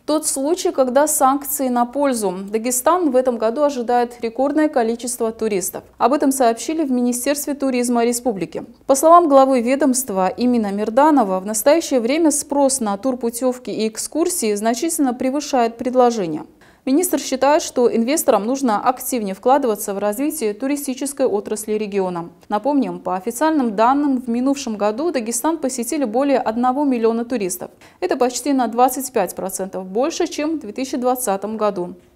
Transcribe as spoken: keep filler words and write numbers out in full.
Тот случай, когда санкции на пользу. Дагестан в этом году ожидает рекордное количество туристов. Об этом сообщили в Министерстве туризма республики. По словам главы ведомства Имина Мирданова, в настоящее время спрос на турпутевки и экскурсии значительно превышает предложение. Министр считает, что инвесторам нужно активнее вкладываться в развитие туристической отрасли региона. Напомним, по официальным данным, в минувшем году Дагестан посетили более одного миллиона туристов. Это почти на двадцать пять процентов больше, чем в две тысячи двадцатом году.